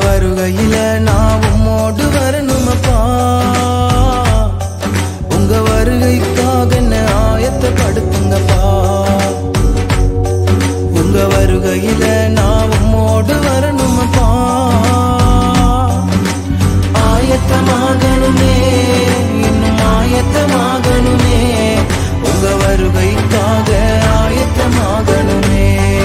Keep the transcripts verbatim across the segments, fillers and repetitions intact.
வருகையில நான் உம்மோடு வரணுமப்பா. உங்க வருகைக்காக என்ன ஆயத்தப்படுத்துங்கப்பா. உங்க வருகையில நான் உம்மோடு வரணுமப்பா. ஆயத்தமாகணுமே, இன்னும் ஆயத்தமாகணுமே. உங்க வருகைக்காக ஆயத்தமாகணுமே,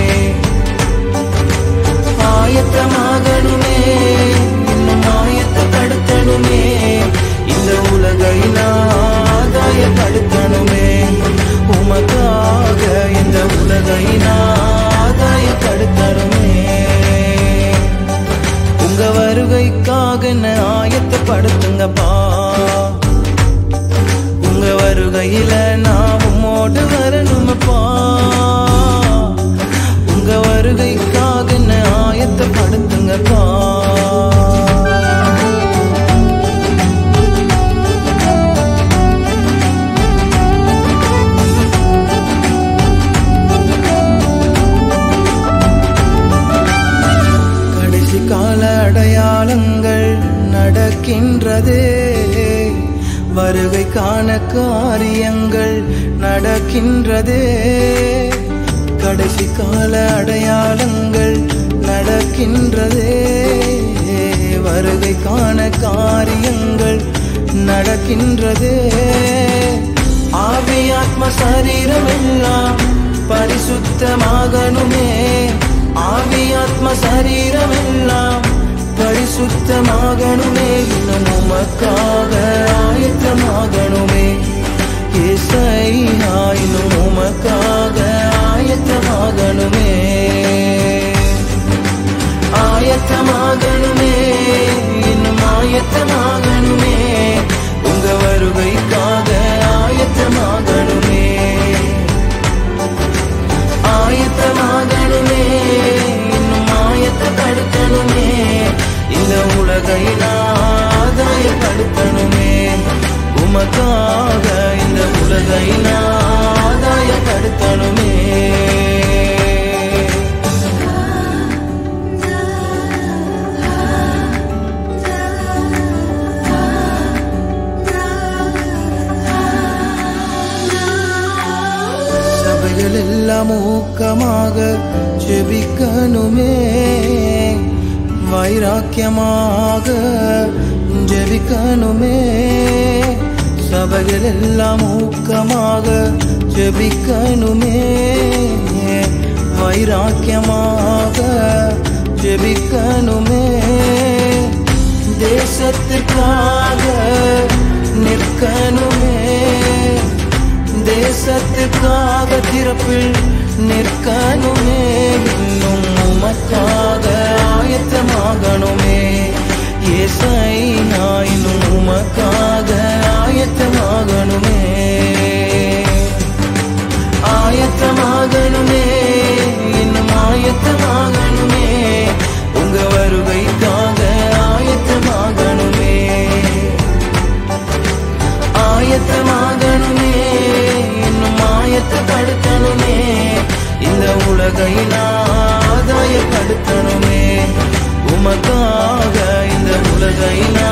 ஆயத்தமாகணுமே, இன்னும் ஆயத்தப்படுத்தணுமே. இந்த உலகை ஆதாயப்படுத்தணுமே. உமக்காக இந்த உலகை ஆதாயப்படுத்தணுமே. உங்க வருகைக்காக என்ன ஆயத்தப்படுத்துங்கப்பா. உங்க வருகையில நான் உம்மோடு வரணுமப்பா. உங்க வருகைக்காக என்ன ஆயத்தப்படுத்துங்கப்பா. கடைசி கால அடையாளங்கள் நடக்கின்றதே. வருகைக்கான காரியங்கள் நடக்கின்றதே. கடைசி கால அடையாளங்கள் நடக்கின்றதே. வருகைக்கான காரியங்கள் நடக்கின்றதே. ஆவி ஆத்ம சரீரம் எல்லாம் பரிசுத்தமாகணுமே. ஆவி ஆத்ம சரீரம் எல்லாம் பரிசுத்தமாகணுமே. இன்னும் உமக்காக ஆயத்தமாகணுமே. ஏசையா இன்னும் உமக்காக ஆயத்தமாகணுமே. ஆயத்தமாகணுமே, இன்னும் ஆயத்தமாகணுமே. உங்க வருகைக்காக ஆயத்தமாகணுமே. ஆயத்தமாகணுமே, இன்னும் ஆயத்தப்படுத்தணுமே. இந்த உலகை ஆதாயப்படுத்தணுமே. உமக்காக இந்த உலகை ஆதாயப்படுத்தணுமே. சபைகள் எல்லாம் ஊக்கமாக ஜெபிக்கணுமே. வைராக்கியமாக ஜெபிக்கணுமே. சபைகள் எல்லாம் ஊக்கமாக ஜெபிக்கணுமே. வைராக்கியமாக ஜெபிக்கணுமே. தேசத்துக்காக நிற்கணுமே. தேசத்துக்காக திறப்பில் நிற்கணுமே. இன்னும் உமக்காக ஆயத்தமாகணுமே. ஏசையா இன்னும் உமக்காக ஆயத்தமாகணுமே. ஆயத்தமாகணுமே, இன்னும் ஆயத்தமாகணுமே. உங்க வருகைக்காக ஆயத்தமாகணுமே. ஆயத்தமாகணுமே, இன்னும் ஆயத்தப்படுத்தணுமே. இந்த உலகை ஆதாயப்படுத்தணுமே. உமக்காக இந்த உலகை